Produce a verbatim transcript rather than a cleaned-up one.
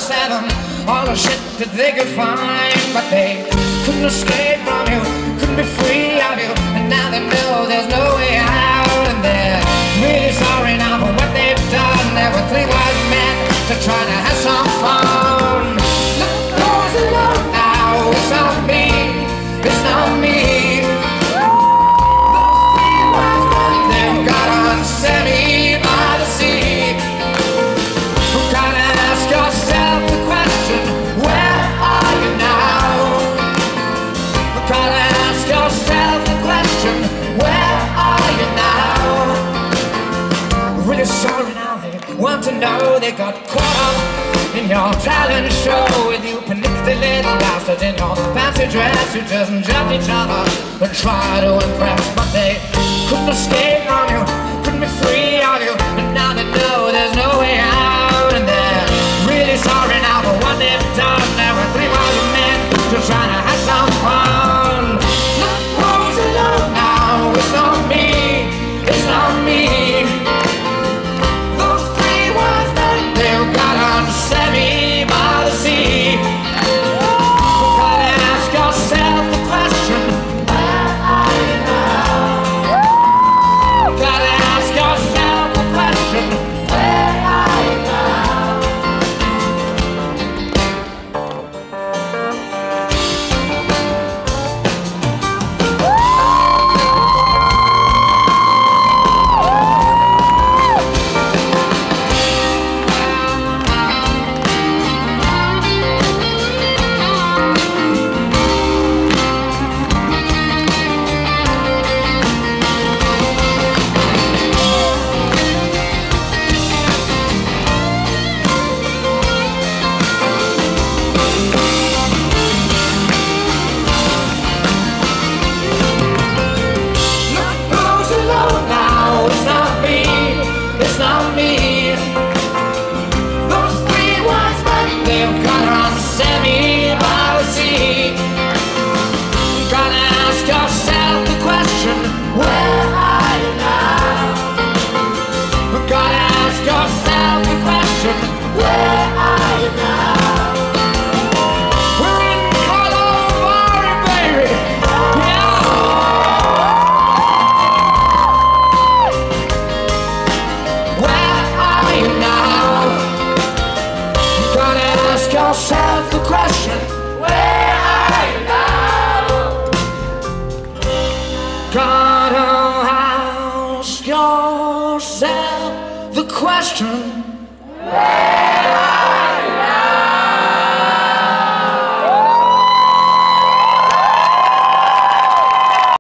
seven, all the shit that they could find. But they couldn't escape from you, couldn't be free of you, and now they know there's no way out. And they're really sorry now for what they've done. There were three wise men to try to have some fun. Look, goes alone now, it's not me, it's not me. Those three wise men, they've got on Sammy by the sea. You gotta ask yourself the question, where are you now? You gotta ask yourself the question, where are you now? Really sorry now, they want to know they got caught up in your talent show with you panicky little bastards in your fancy dress. You just judge each other and try to impress, but they couldn't escape from you, couldn't be free of you, and now they know there's no way out. And they're really sorry now for what they've done. There were three wise men to try to have some fun. Look who's alone now, it's not me, it's not me. Those three wise men, they've got on Sammy by the sea. You gotta ask yourself the question, where are you now? Gotta ask yourself the question, where are you now? Where are you now? We're in Karlovy Vary, baby. Yeah. Where are you now? You gotta ask yourself the question, where are you now? Gotta ask yourself the question, where